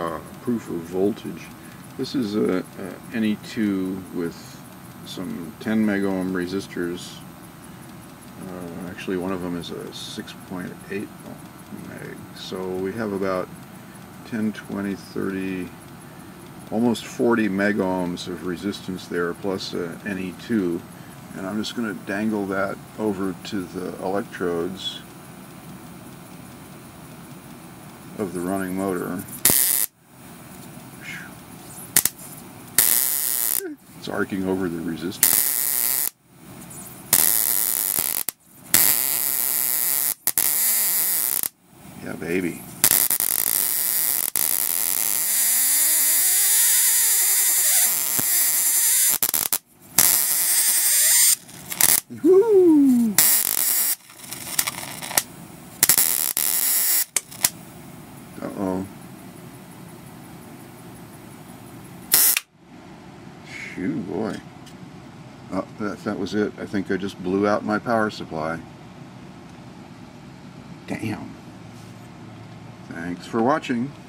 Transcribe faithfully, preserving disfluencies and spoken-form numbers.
uh, proof of voltage. This is a, a N E two with some ten mega ohm resistors. Uh, actually, one of them is a six point eight meg. So we have about ten, twenty, thirty, almost forty mega ohms of resistance there, plus a N E two. And I'm just going to dangle that over to the electrodes of the running motor. It's arcing over the resistor. Yeah, baby. Woo! Uh-oh. Shoo, boy. Oh, that, that was it. I think I just blew out my power supply. Damn. Thanks for watching.